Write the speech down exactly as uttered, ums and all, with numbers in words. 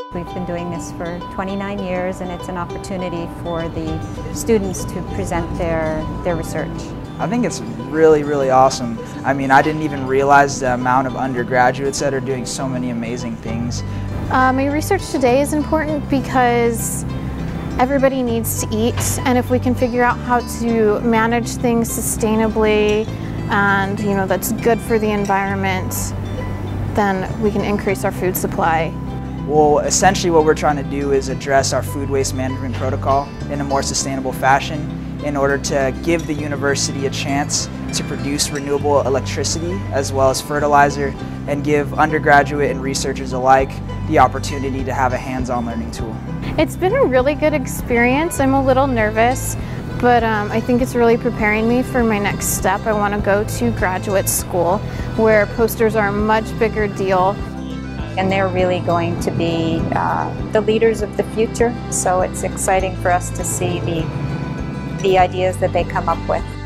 We've been doing this for twenty-nine years, and it's an opportunity for the students to present their, their research. I think it's really, really awesome. I mean, I didn't even realize the amount of undergraduates that are doing so many amazing things. Uh, my research today is important because everybody needs to eat, and if we can figure out how to manage things sustainably and, you know, that's good for the environment, then we can increase our food supply. Well, essentially what we're trying to do is address our food waste management protocol in a more sustainable fashion in order to give the university a chance to produce renewable electricity as well as fertilizer, and give undergraduate and researchers alike the opportunity to have a hands-on learning tool. It's been a really good experience. I'm a little nervous, but um, I think it's really preparing me for my next step. I want to go to graduate school where posters are a much bigger deal. And they're really going to be uh, the leaders of the future, so it's exciting for us to see the, the ideas that they come up with.